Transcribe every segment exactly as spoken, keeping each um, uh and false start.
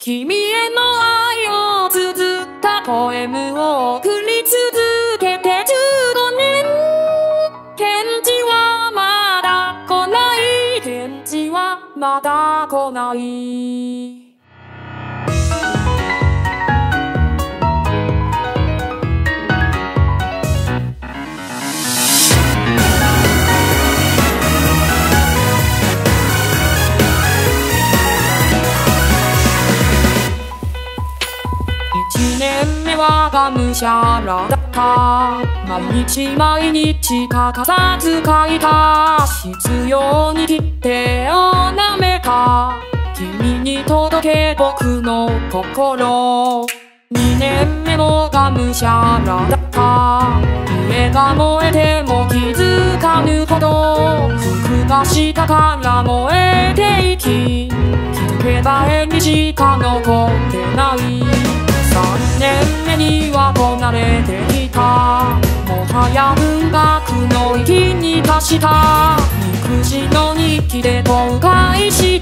君への愛を綴ったポエムを送り続けてじゅうごねん。返事はまだ来ない、返事はまだ来ない。一年目はがむしゃらだった。毎日毎日欠かさず書いた。必要に切手をなめた。君に届け僕の心。二年目もがむしゃらだった。家が燃えても気づかぬほど。服が下から燃えていき、気づけば絵にしか残ってない。三年目にはこなれてきた。もはや文学の域に達した。育児の日記で後悔した。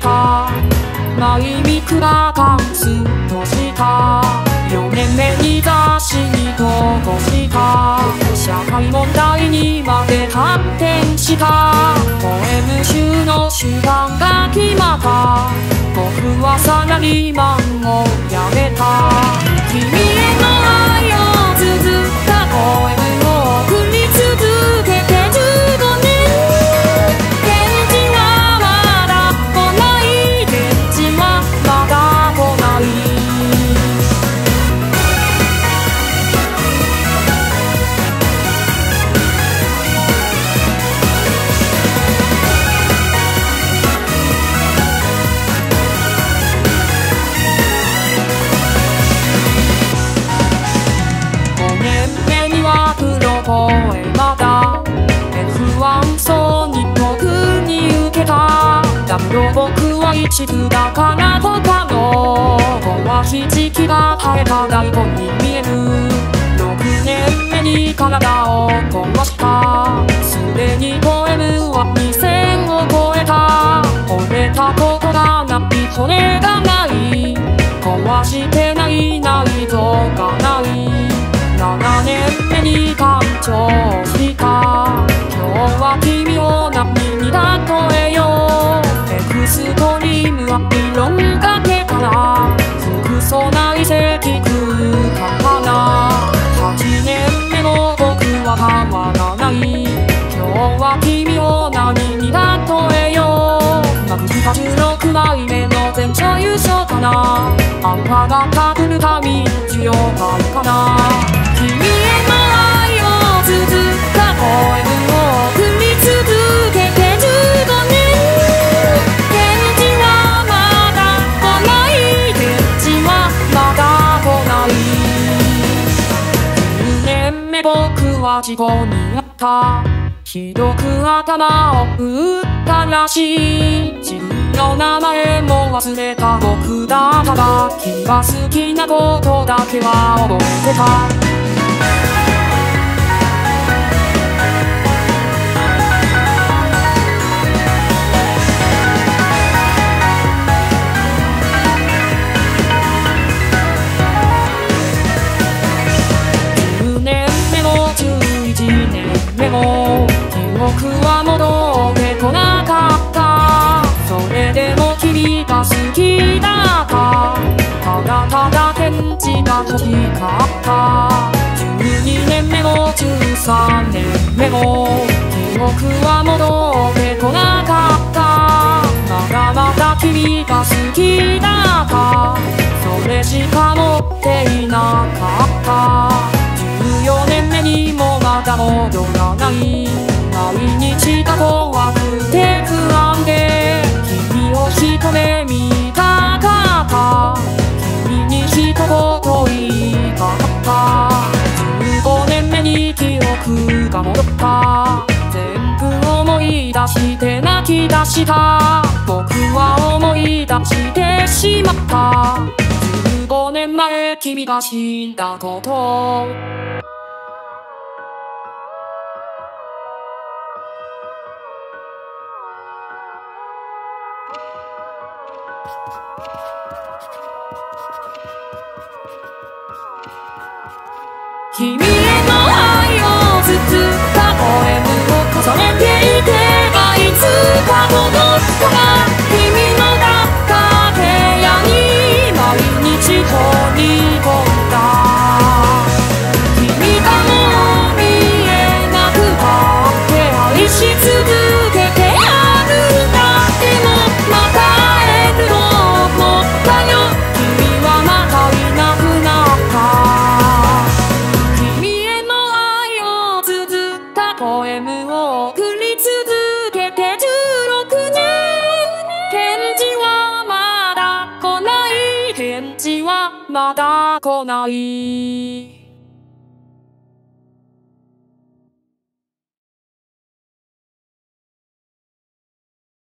マイミクがカンスとした。四年目に雑誌に投稿した。社会問題にまで発展した。ポエム集の手段が決まった。僕はサラリーマンを辞めた。君への愛を綴ったポエムを送り続けてじゅうごねん。返事はまだ来ない、返事はまだ来ない。ポエマだ エフワン ソニックに受けた。だけど僕は一途だからとかの壊し時期が生えた大根に見える。ろくねんめに体を壊した。すでにポエムはにせんを超えた。折れたことがない骨がない、壊してない内臓がない。ななねんめに誕生した。今日は君を何に例えよう。エクストリームは理論かけたら服装内積空間かな。はちねんめも僕は変わらない。今日は君を何に例えよう。マグニカじゅうろくまいめの全勝優勝かな。アンパがかくるため需要があるかな。君への愛を綴ったポエムを送り続けてじゅうごねん。返事はまだ来ない、返事はまだ来ない。じゅうねんめ僕は事故にあった。ひどく頭を打ったらしい。自分の名前も忘れた僕だったが、君が好きなことだけは覚えてた。でも記憶は戻ってこなかった。それでも君が好きだった。ただただ返事が欲しかった。じゅうにねんめもじゅうさんねんめも記憶は戻ってこなかった。まだまだ君が好きだった。それしか持っていなかった。じゅうよねんめにもまだ戻らない。毎日が怖くて不安で君を一目見たかった。君に一言言いたかった。じゅうごねんめに記憶が戻った。全部思い出して泣き出した。僕は思い出してしまった。じゅうごねんまえ君が死んだこと。 君への愛をつつったポエムを重ねていけばいつか届くから君のだった部屋に毎日放り込んだ君がもう見えなくなって愛し続けてやるんだでもまた会えると思ったよ君はまたいなくなった君への愛を綴ったポエムを送り続けてじゅうろくねん返事はまだ来ない返事はまだ来ない